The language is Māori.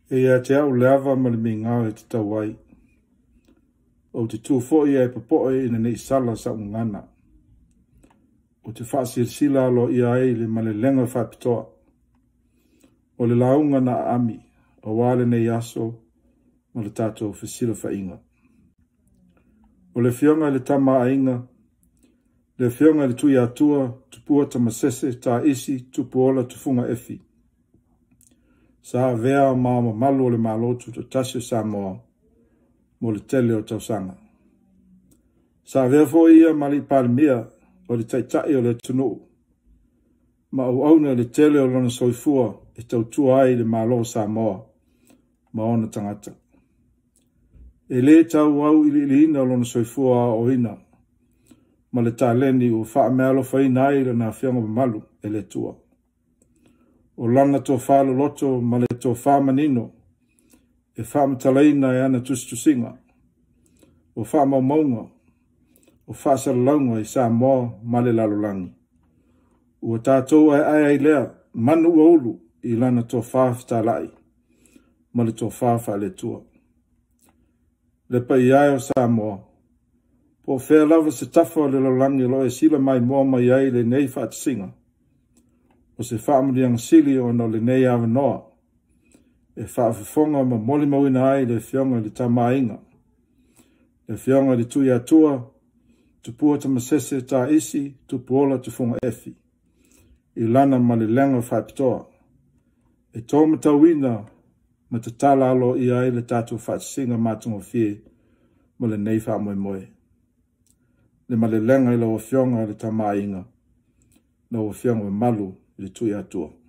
E a te au leava ma le mingau e te tauai. O te tūfo ia e papoe ina nei sala sa ungana. O te whaasir alo ia e le ma le lenga whapitoa. O le launga na ami, o wale nei aso, ma le tātou whasila whainga. O le whionga le tama ainga, le whionga le tui atua, tupua tamasese, tā isi, tupuola, tufunga efi. Sa vea maama malu o le malotu to tasio Samoa, mo le tele o tausanga. Sa vea fo ia mali palmia o le taitai o le tunu. Ma au auna le tele o lona soifua e tautua ai le malo Samoa, ma ona tangata. E le tau au ili ina o lona soifua o ina, ma le taleni o faa mealo faina ai le na whianga malu e le tua. O lana tō whālo loto ma le tō whāmanino, e whāmatalaina e ana tusinga, o whāmaumaunga, o whāsaralaunga i Samoa ma le lalolangi. Ua tātou ai lea manu ua ulu i lana tō whāwhitalai, ma le tō whāwha le tua. Le pai ai o Samoa, po whea lava se tafa le lalolangi lo e sila mai moa mai ai le nei whātisinga, o se whaamuriang sili o no le nei awa noa, e whaafifonga ma moli mawina ai le whionga le tamainga, le whionga le tui atua, tupua tamasese tā isi, tupuola tufunga efi, i lana ma le lenga whaapitoa, e tō matawina ma te tala alo i ai le tātou whaatinga mātunga whie, ma le nei whaamoe moe. Le ma le lenga i la o whionga le tamainga, na o whionga malu le tui atua.